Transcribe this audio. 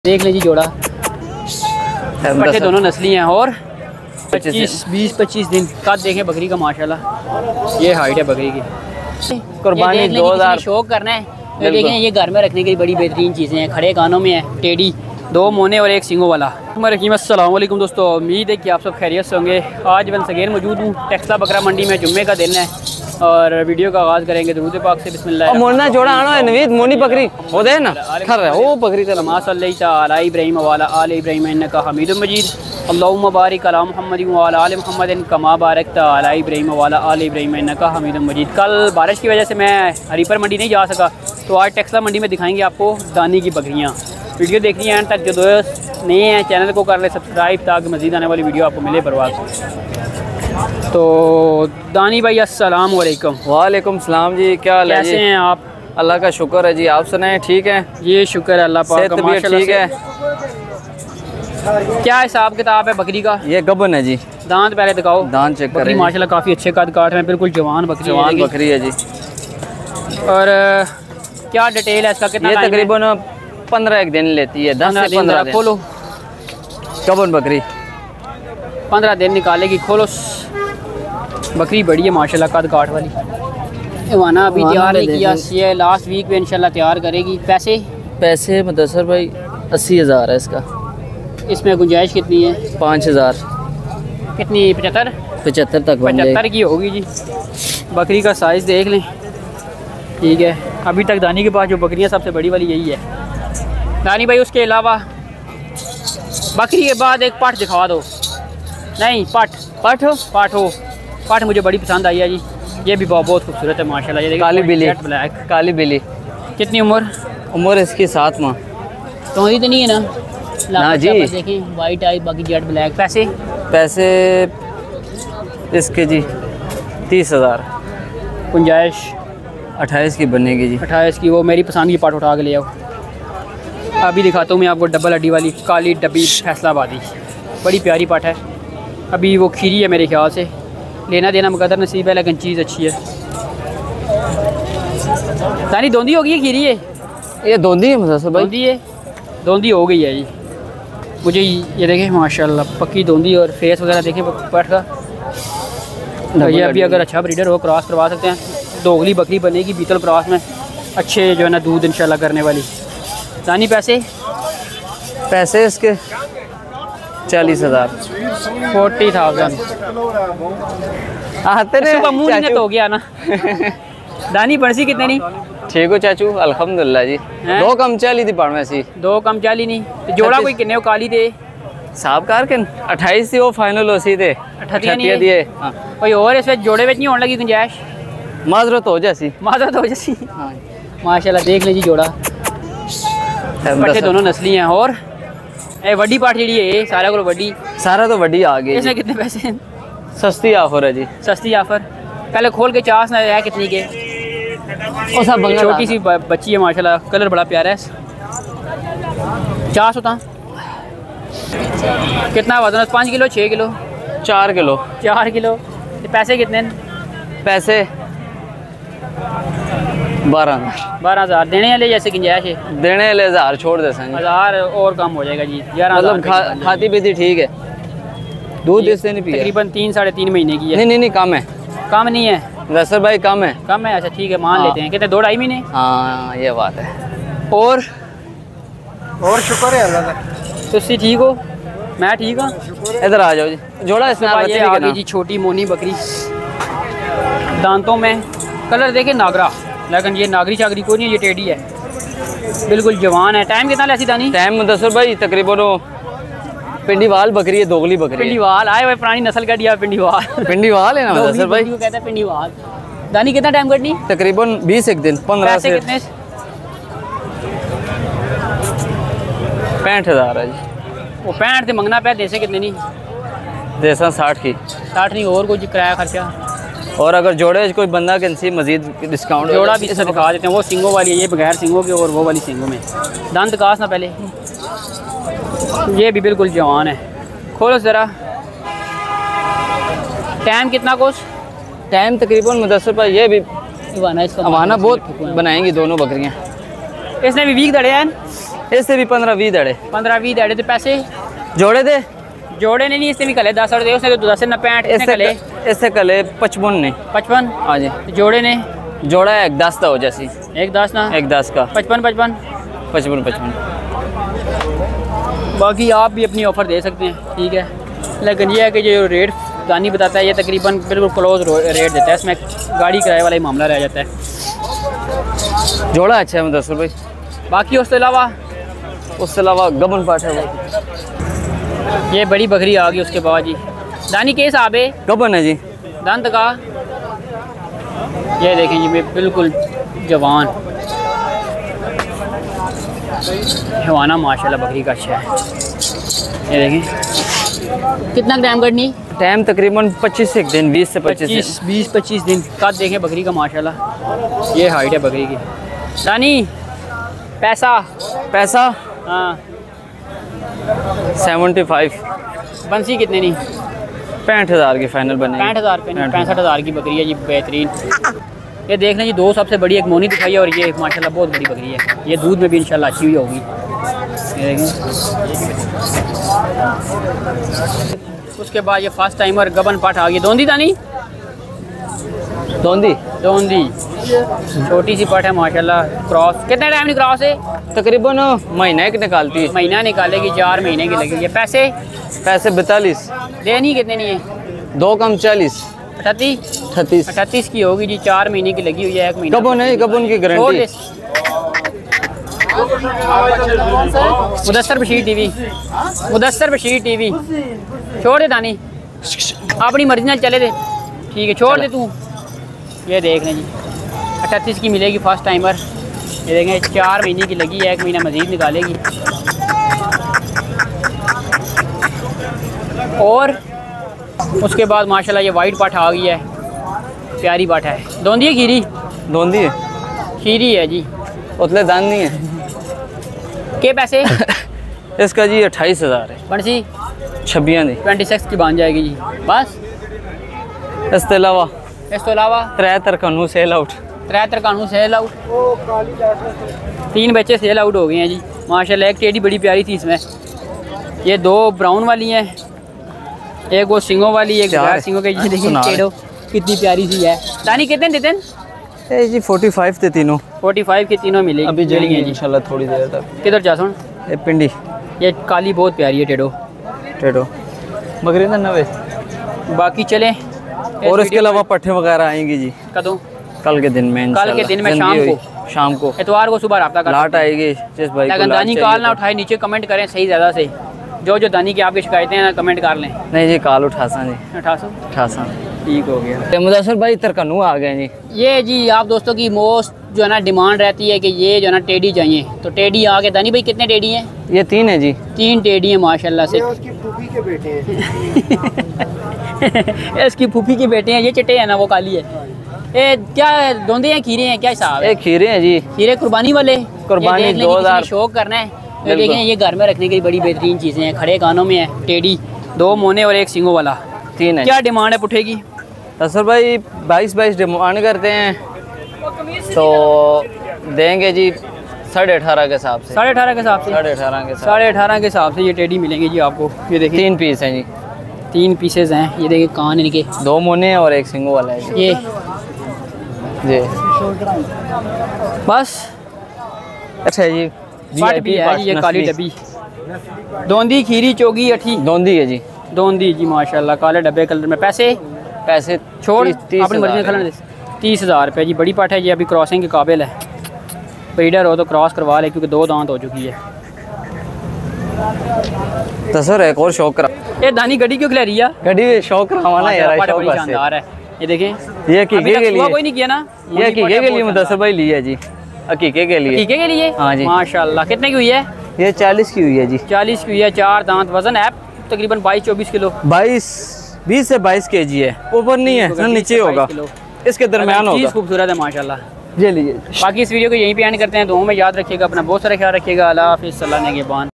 देख लीजिए जोड़ा पट्टे दोनों नस्ली हैं और 20-25 दिन कद देखें बकरी का माशाल्लाह। ये हाइट है बकरी की। कुर्बानी 2000 शौक करना है तो देखें ये घर में रखने की बड़ी बेहतरीन चीज़ें हैं। खड़े कानों में है, टेडी, 2 मोने और 1 सिंगों वाला। अस्सलाम वालेकुम दोस्तों, उम्मीद है कि आप सब खैरियत से होंगे। आज मैं सगेर मौजूद हूँ टेक्सला बकरा मंडी में। जुम्मे का दिन है और वीडियो का आगाज़ करेंगे दुरूद पाक से। बिस्मिल्लाह। मोना जोड़ा आना है नवीद मोनी बकरी हो दे ना खर है वो बकरी का नमाज अला इब्राहीम वाला आल इब्राहीम इन्नका हमीदुम मजीद। अल्लाहुम्मा बारिक अला मुहम्मद व अला आलि मुहम्मद कमा बारकता अला इब्राहीम वाला आल इब्राहीम इन्नका हमीदुम मजीद। कल बारिश की वजह से मैं हरीपर मंडी नहीं जा सका, तो आज टेक्सला मंडी में दिखाएंगे आपको दानी की बकरियाँ। वीडियो देखनी है तक। जो दोस्त नए हैं चैनल को कर ले सब्सक्राइब ताकि मज़ीद आने वाली वीडियो आपको मिले बर्बाद। तो दानी भाई अस्सलाम वालेकुम। वालेकुम सलाम जी, क्या हाल है? कैसे हैं आप? अल्लाह का शुक्र है जी, आप सुनाएं? ठीक है, ये शुक्र है अल्लाह पाक का, माशाल्लाह ठीक है। क्या हिसाब किताब है बकरी का? ये गबन है जी। दांत पहले दिखाओ, दांत चेक करें। माशाल्लाह काफ़ी अच्छे कद काट में, बिल्कुल जवान बकरी है जी। और क्या डिटेल है इसका? कितना? ये तकरीबन 15 दिन लेती है, 10 से 15 दिन। खोलो गबन बकरी 15 दिन निकालेगी। खोलो बकरी बड़ी है माशाल्लाह कद काट वाली। इवाना अभी तैयार नहीं किया, ये लास्ट वीक में इंशाल्लाह तैयार करेगी। पैसे मुदस्सर भाई 80,000 है इसका। इसमें गुंजाइश कितनी है? 5,000। कितनी? 75 तक 75 की होगी जी। बकरी का साइज़ देख लें, ठीक है। अभी तक दानी के पास जो बकरियां सबसे बड़ी वाली यही है दानी भाई। उसके अलावा बकरी के बाद एक पट दिखा दो। नहीं, पट मुझे बड़ी पसंद आई है जी। ये भी बहुत खूबसूरत है माशाल्लाह। ये काली बिल्ली, ब्लैक काली बिल्ली। कितनी उम्र इसकी 7 माह। तो तो नहीं है ना? ना जी, देखें वाइट आई, बाकी जेट ब्लैक। पैसे इसके जी 30,000। गुंजाइश 28 की बनेगी जी। 28 की। वो मेरी पसंद की पाट उठा के ले आओ। अभी दिखाता हूँ मैं आपको डबल हड्डी वाली काली डब्बी फैसलाबादी, बड़ी प्यारी पाट है। अभी वो खीरी है मेरे ख्याल से, लेना देना मुकद्दर नसीब है, लेकिन चीज़ अच्छी है। दानी धोंदी हो गई है खीरी है? ये धोंदी है मुझे भाई, धोंदी हो गई है जी। मुझे ये देखें माशाल्लाह पक्की धोंदी, और फेस वगैरह देखें पाट का। तो ये अभी अगर अच्छा ब्रीडर हो क्रॉस करवा सकते हैं। दोगली बकरी बनेगी बीतल क्रॉस में, अच्छे जो है ना दूध इंशाल्लाह करने वाली। दानी पैसे इसके 40,000 40,000 आते ने मुँह नहीं तो हो गया ना। दानी बरसी कितने नहीं? ठीक हो चाचू, अल्हम्दुलिल्लाह जी। 2 कम 40 थी पढ़ में सी। 2 कम 40 नहीं तो जोड़ा कोई कितने हो काली थे साहब कार के 28 थी वो फाइनल हो सी थे 38 दिए। कोई और इसमें जोड़े में नहीं होने लगी गुंजाइश? माजरत हो जासी माशाल्लाह। देख लीजिए जोड़ा पट्टे दोनों नस्ली हैं। और ए वड्डी पाट जी है सारा को वड्डी, सारा तो वड्डी आ गई। इसमें कितने पैसे? सस्ती ऑफर है जी, सस्ती ऑफर। पहले खोल के 4 है कितनी के? और सब छोटी सी बच्ची है माशाल्लाह, कलर बड़ा प्यारा है। 400 था। कितना वजन? 5 किलो 6 किलो 4 किलो 4 किलो। पैसे कितने? पैसे 12,000 देने वाले जैसे गुंजाइश है? देने वाले 1000 छोड़ दे सकें। 1000 और कम हो जाएगा जी। 11,000 मतलब खाती पीती ठीक है। दूध इससे नहीं पिया? तकरीबन 3-3.5 महीने की है। नहीं कम है। कम नहीं है वैसे भाई, कम है। अच्छा ठीक है, मान लेते हैं। कितने? 2-2.5 महीने। हाँ ये बात है। और शुक्र है अल्लाह का। तुसी ठीक हो? मैं ठीक हूँ। इधर आ जाओ जी। जोड़ा इसमें आगे जी छोटी मोनी बकरी, दांतों में कलर देखे नागरा, लेकिन ये नागरी चागरी को नहीं है, ये टेडी है, बिल्कुल जवान है। टाइम कितना लेसी दानी? टाइम मुदस्सर भाई तकरीबन पिंडीवाल बकरी है, दोगली बकरी। पिंडीवाल आए भाई, पुरानी नस्ल का दिया पिंडीवाल है ना मुदस्सर भाई, कहते हैं पिंडीवाल। दानी कितना टाइम कटनी? तकरीबन 20 एक दिन 15 से। कितने? 65,000 है जी। वो 65 से मंगना पे देसे कितने नहीं? देसा 60 की। 60 नहीं, और कुछ किराया खर्चा? और अगर जोड़े कोई बंदा के नसीब मजीद डिस्काउंट जोड़ा भी इसे दिखा देते हैं। वो सिंगों वाली है, ये बगैर सिंगों की, और वो वाली सिंगों में। दांत कास ना पहले, ये भी बिल्कुल जवान है। खोलो ज़रा। टाइम कितना कोस? टाइम तकरीबन मुदस्सर पर ये भी इवाना बहुत बनाएंगी दोनों बकरियाँ। इसने भी वीक दड़े हैं इससे भी 15-20 दड़े 15-20 दड़े तो पैसे जोड़े दे जोड़े ने नहीं, इससे भी कले 10 और दे, उसने तो 10 ना 65 इसने कले इससे कले 55 ने 55। हाँ जी जोड़े ने जोड़ा है 10 का हो जैसी एक 10 ना 10 का 55। बाकी आप भी अपनी ऑफ़र दे सकते हैं, ठीक है। लेकिन ये है कि जो रेट दानी बताता है ये तकरीबन बिल्कुल क्लोज रेट देता है, इसमें गाड़ी किराए वाला ही मामला रह जाता है। जोड़ा अच्छा है मुदस्सिर भाई। बाकी उसके अलावा गबन पाठ है ये बड़ी बकरी आ गई उसके बाद जी। दानी के हिसाब है गबन है जी, दांत का ये देखें जी, बिल्कुल जवान हवाना माशाल्लाह बकरी का अच्छा है। ये देखें कितना टाइम करनी, टाइम तकरीबन 25 दिन 20 से 25 दिन कद देखें बकरी का माशाल्लाह, ये हाइट है बकरी की। दानी पैसा हाँ 75 बंसी कितने नहीं 65,000 की फाइनल बने 65,000 रुपये 65,000 की बकरी है जी, बेहतरीन। ये देख लें जी, दो सबसे बड़ी एक मोनी दिखाई है और ये माशाल्लाह बहुत बड़ी बकरी है, ये दूध में भी इंशाल्लाह अच्छी हुई होगी। ये देखें उसके बाद ये फर्स्ट टाइमर गबन पाठ आ गई। दोंदी दानी दोंदी छोटी सी पाठ है माशाल्लाह। क्रॉस कितने टाइम की क्रॉस है? तकरीबन महीना एक निकालती है, महीना निकालेगी, 4 महीने की लगेगी। पैसे 42 देनी कितने नहीं है? 2 कम 40 38 की होगी जी, 4 महीने की लगी हुई है, 1 महीना कबून की गारंटी। मुदस्सिर बशीर टीवी छोड़ दे दानी, अपनी मर्जी ਨਾਲ चले दे, ठीक है छोड़ दे तू। ये देख लें जी 38 की मिलेगी फर्स्ट टाइमर। ये देखें 4 महीने की लगी है, 1 महीना मजीद निकालेगी। और उसके बाद माशाल्लाह ये वाइट पाठा आ गई है, प्यारी पाठा है। दोंदी है खीरी है जी, उतले दान नहीं है। के पैसे इसका जी 28,000 है, बनसी 26 26 की बन जाएगी जी बस। इस तो अलावा 3 तरकानू सेल आउट 3 बच्चे सेल आउट हो गए हैं जी माशाल्लाह। एक टेडी बड़ी प्यारी थी इसमें, ये 2 ब्राउन वाली हैं, एक वो सिंगों वाली, एक बगैर सिंगों के। ये देखिए टेडो कितनी प्यारी सी है। दानी कितने देते हैं जी? 45 थे तीनों, 45 की तीनों मिलेगी अभी जलेंगे इंशाल्लाह थोड़ी देर तक। किधर जा सुन ये पिंडी, ये काली बहुत प्यारी है टेडो बकरी ना नवे। बाकी चले और इसके अलावा पट्टे वगैरह आएंगी जी कदों? कल के दिन में शाम को इतवार को सुबह रब्ता कर लाट आएगी। जिस भाई को दानी कॉल ना उठाए नीचे कमेंट करें सही ज़्यादा से, जो दानी की आपकी शिकायतें हैं ना कमेंट कर लें। नहीं जी कॉल उठासा जी 88 ठीक हो गया। मुदस्सिर भाई तरकानू आ गए जी। ये जी आप दोस्तों की मोस्ट जो है ना डिमांड रहती है कि ये जो है ना टेडी चाहिए, तो टेडी आ गए। दानी भाई कितने टेडी हैं? ये 3 है जी, 3 टेडी हैं माशाल्लाह से। उसकी फूफी के बेटे हैं। इसकी फूफी के बेटे हैं, ये चिट्टे हैं ना वो काली है। ये क्या दोंदे हैं खीरे हैं, क्या हिसाब है? खीरे हैं जी, खीरे कुर्बानी वाले। 2000 शौक करना है तो देखें, ये घर में रखने की बड़ी बेहतरीन चीज़ें हैं। खड़े कानों में है टेडी, 2 मोने और 1 सिंगों वाला। 3 है। क्या डिमांड है पुट्ठे की? मुदस्सिर भाई 22 डिमांड करते हैं तो देंगे जी 18.5 के हिसाब से। 18.5 के हिसाब से 18.5 के हिसाब से ये टेडी मिलेंगे जी आपको। ये देखिए 3 पीस हैं जी, 3 पीसेज हैं। ये देखिए कान इनके 2 मोने और 1 सिंगों वाला है ये जी। बस अच्छा जी पाट भी है जी, ये काली डब्बी दोंदी खीरी चोगी अठी दोंदी है जी, दोंदी जी माशाल्लाह काले डब्बे कलर में। पैसे छोड़ 30 अपनी मर्जी खिलाने दे। 30,000 रुपये जी, बड़ी पाठ है ये, अभी क्रॉसिंग के काबिल है। ब्रीडर हो तो क्रॉस करवा ले क्योंकि 2 दांत हो चुकी है। तो सर एक और शौक करा, ये दानी गड्डी क्यों खिला रही है? गड्डी शौक करावाना यार, बड़ी शानदार है। ये देखें ये हकीके के लिए कोई नहीं किया ना, ये हकीके के लिए मुदस्सिर भाई ली है जी, हकीके के लिए हाँ जी माशाल्लाह। कितने की हुई है? ये 40 की हुई है जी, 40 की हुई है। 4 दांत, वजन है तकरीबन 22-24 किलो, 20 से 22 kg है। ऊपर नहीं है ना, नीचे होगा, इसके दरमियान होगा। खूबसूरत है माशाल्लाह। ये लीजिए। बाकी इस वीडियो को यहीं पे एंड करते हैं। दुआओं में याद रखिएगा, अपना बहुत सारा ख्याल रखिएगा। अल्लाह हाफिज़, सल्लल्लाहु अलैहि वसल्लम।